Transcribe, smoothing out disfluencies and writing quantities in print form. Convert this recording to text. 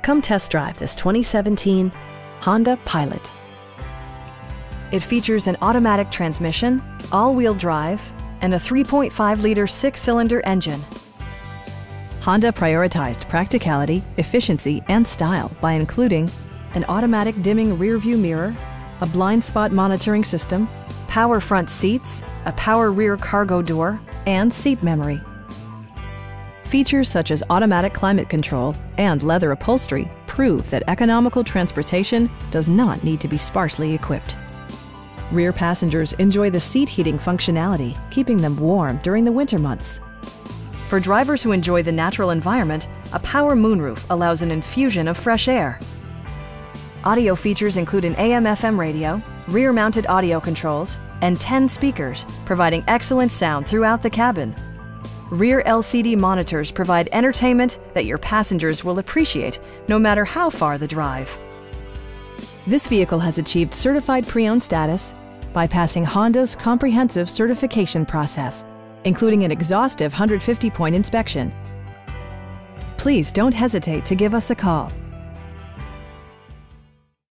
Come test drive this 2017 Honda Pilot. It features an automatic transmission, all-wheel drive, and a 3.5-liter six-cylinder engine. Honda prioritized practicality, efficiency, and style by including an automatic dimming rear-view mirror, a blind spot monitoring system, power front seats, a power rear cargo door, and seat memory. Features such as automatic climate control and leather upholstery prove that economical transportation does not need to be sparsely equipped. Rear passengers enjoy the seat heating functionality, keeping them warm during the winter months. For drivers who enjoy the natural environment, a power moonroof allows an infusion of fresh air. Audio features include an AM/FM radio, rear-mounted audio controls, and 10 speakers, providing excellent sound throughout the cabin. Rear LCD monitors provide entertainment that your passengers will appreciate no matter how far the drive. This vehicle has achieved certified pre-owned status by passing Honda's comprehensive certification process, including an exhaustive 150-point inspection. Please don't hesitate to give us a call.